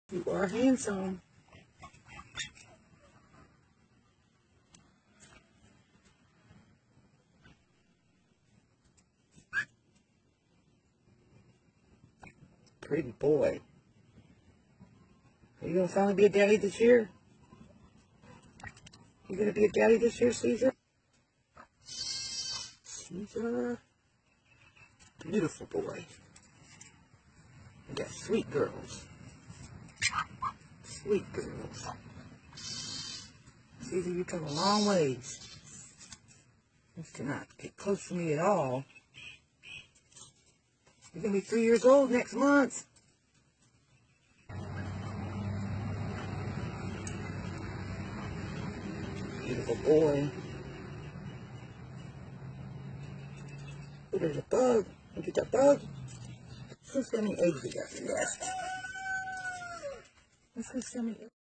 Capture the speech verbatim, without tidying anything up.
You are handsome. Pretty boy. Are you gonna finally be a daddy this year? You gonna be a daddy this year, Caesar? Caesar. Beautiful boy. You got sweet girls. Sweet girls. Caesar, you come a long ways. You cannot get close to me at all. You're gonna be three years old next month. Beautiful boy. Oh, there's a bug. Look at that bug. Let's see how many eggs we got for the nest. Let's see how many eggs.